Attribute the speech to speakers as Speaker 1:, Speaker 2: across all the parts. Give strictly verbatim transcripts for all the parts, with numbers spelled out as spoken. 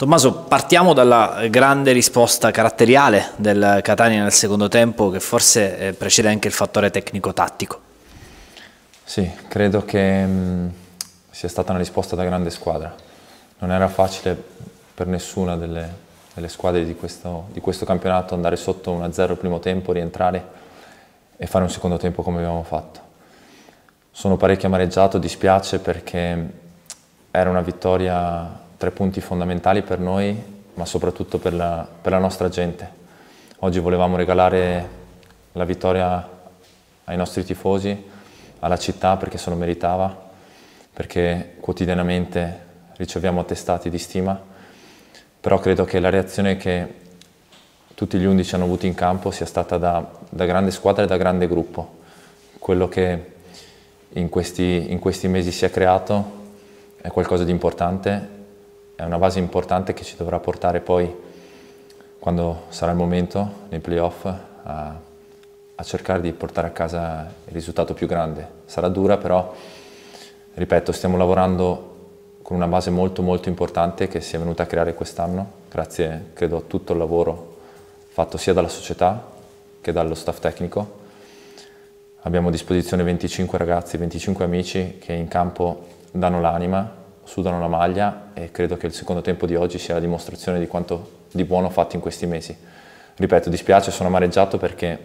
Speaker 1: Tommaso, partiamo dalla grande risposta caratteriale del Catania nel secondo tempo, che forse eh, precede anche il fattore tecnico-tattico.
Speaker 2: Sì, credo che mh, sia stata una risposta da grande squadra. Non era facile per nessuna delle, delle squadre di questo, di questo campionato andare sotto uno a zero il primo tempo, rientrare e fare un secondo tempo come abbiamo fatto. Sono parecchio amareggiato, dispiace perché era una vittoria, tre punti fondamentali per noi, ma soprattutto per la, per la nostra gente. Oggi volevamo regalare la vittoria ai nostri tifosi, alla città, perché se lo meritava, perché quotidianamente riceviamo attestati di stima, però credo che la reazione che tutti gli undici hanno avuto in campo sia stata da, da grande squadra e da grande gruppo. Quello che in questi, in questi mesi si è creato è qualcosa di importante, è una base importante che ci dovrà portare poi, quando sarà il momento, nei playoff, a, a cercare di portare a casa il risultato più grande. Sarà dura, però, ripeto, stiamo lavorando con una base molto molto importante che si è venuta a creare quest'anno, grazie, credo, a tutto il lavoro fatto sia dalla società che dallo staff tecnico. Abbiamo a disposizione venticinque ragazzi, venticinque amici che in campo danno l'anima, sudano la maglia, e credo che il secondo tempo di oggi sia la dimostrazione di quanto di buono fatto in questi mesi. Ripeto, dispiace, sono amareggiato perché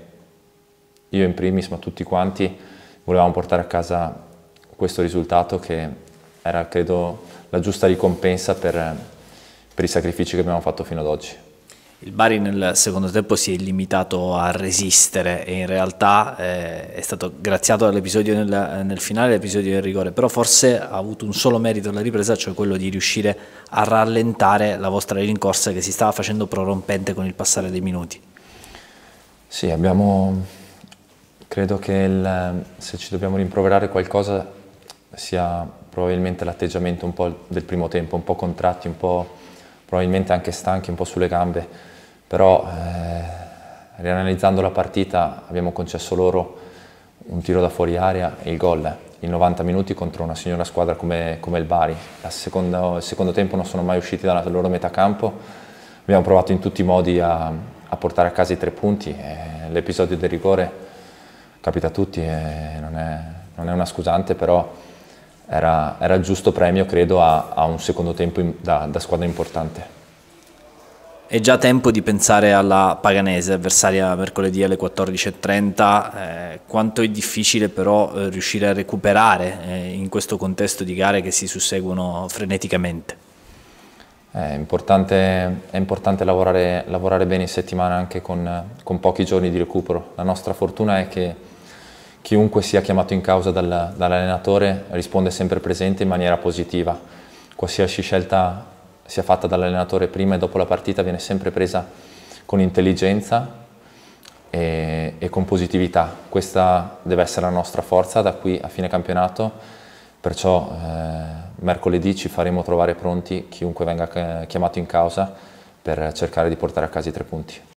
Speaker 2: io in primis, ma tutti quanti, volevamo portare a casa questo risultato che era, credo, la giusta ricompensa per, per i sacrifici che abbiamo fatto fino ad oggi.
Speaker 1: Il Bari nel secondo tempo si è limitato a resistere e in realtà eh, è stato graziato dall'episodio nel, nel finale, l'episodio del rigore, però forse ha avuto un solo merito alla ripresa, cioè quello di riuscire a rallentare la vostra rincorsa che si stava facendo prorompente con il passare dei minuti.
Speaker 2: Sì, abbiamo, credo che il, se ci dobbiamo rimproverare qualcosa sia probabilmente l'atteggiamento un po' del primo tempo, un po' contratti, un po' probabilmente anche stanchi, un po' sulle gambe, però eh, rianalizzando la partita abbiamo concesso loro un tiro da fuori area e il gol in novanta minuti contro una signora squadra come, come il Bari. La seconda, il secondo tempo non sono mai usciti dalla loro metà campo, abbiamo provato in tutti i modi a, a portare a casa i tre punti. L'episodio del rigore capita a tutti e non è, non è una scusante, però Era, era il giusto premio, credo, a, a un secondo tempo in, da, da squadra importante.
Speaker 1: È già tempo di pensare alla Paganese, avversaria mercoledì alle quattordici e trenta. Eh, quanto è difficile però eh, riuscire a recuperare eh, in questo contesto di gare che si susseguono freneticamente?
Speaker 2: È importante, è importante lavorare, lavorare bene in settimana anche con, con pochi giorni di recupero. La nostra fortuna è che chiunque sia chiamato in causa dal, dall'allenatore risponde sempre presente in maniera positiva. Qualsiasi scelta sia fatta dall'allenatore prima e dopo la partita viene sempre presa con intelligenza e, e con positività. Questa deve essere la nostra forza da qui a fine campionato, perciò eh, mercoledì ci faremo trovare pronti chiunque venga chiamato in causa per cercare di portare a casa i tre punti.